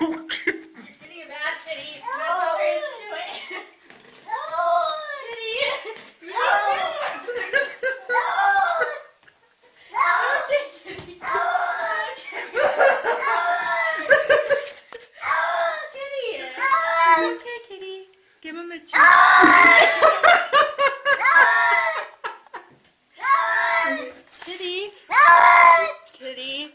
Getting a bad kitty. That's all there is to it. Okay, kitty. Give him a treat. Kitty. Kitty.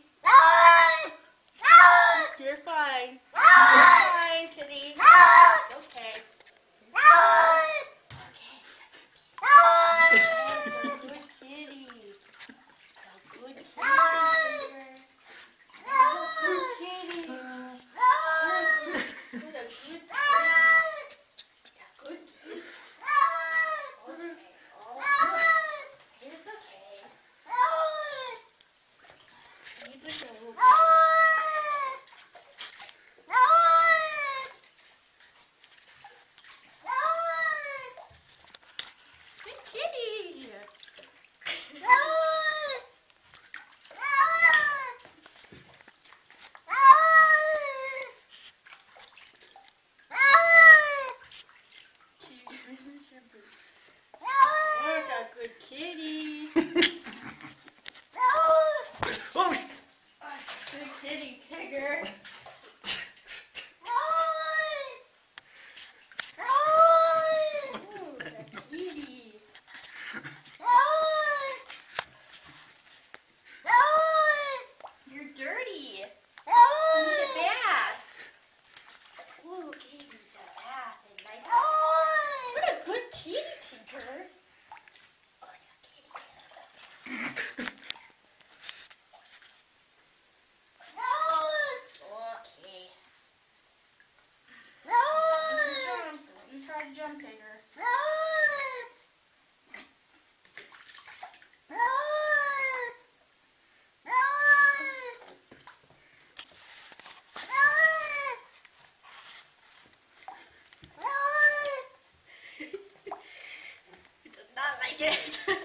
You're fine. You're fine, kitty. Okay. Good kitty. Good kitty. Good kitty. Good kitty. Good kitty. It's okay. Sleep is over. Good kitty. Where's a good kitty? Oh! Good kitty, Tigger. Ooh, the kitty. You're dirty. You need a bath. Ooh, kitty needs a bath and nice. What a good kitty, Tinker. Oh, it's a kitty. Okay. Jump. You try to jump, Tinker. He does not like it.